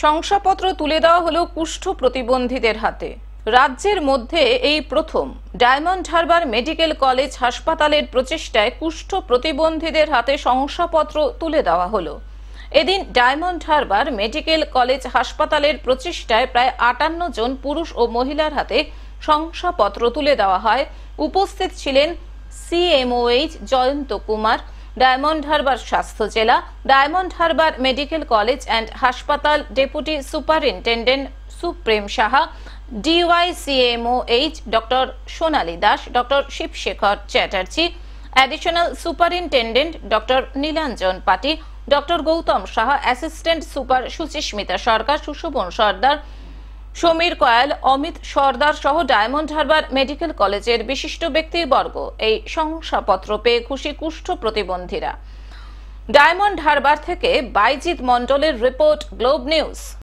শংসাপত্র তুলে দেওয়া হলো কুষ্ঠ প্রতিবন্ধীদের হাতে। রাজ্যের মধ্যে এই প্রথম ডায়মন্ড হারবার মেডিকেল কলেজ হাসপাতালের প্রচেষ্টায় কুষ্ঠ প্রতিবন্ধীদের হাতে শংসাপত্র তুলে দেওয়া হলো। এদিন ডায়মন্ড হারবার মেডিকেল কলেজ হাসপাতালের প্রচেষ্টায় প্রায় 58 জন পুরুষ ও মহিলার হাতে শংসাপত্র তুলে দেওয়া হয়। উপস্থিত ছিলেন CMOH Jayanta Kumar, Diamond Harbour স্বাস্থ্য জেলা, Diamond Harbour medical college and হাসপাতাল deputy superintendent Suprem Saha, DYCMOH doctor Sonali Das, doctor Shibshekhar Chatterjee, additional superintendent doctor Nilanjan Pati, doctor Goutam Saha, assistant super Suchismita Sarkar, Sushovan Sardar, Samir Kayal, Amit Sardar সহ ডায়মন্ড হারবার মেডিকেল কলেজের বিশিষ্ট ব্যক্তিবর্গ। এই শংসাপত্র পেয়ে খুশি কুষ্ঠ প্রতিবন্ধীরা। ডায়মন্ড হারবার থেকে বাইজিৎ মণ্ডলের রিপোর্ট, গ্লোব নিউজ।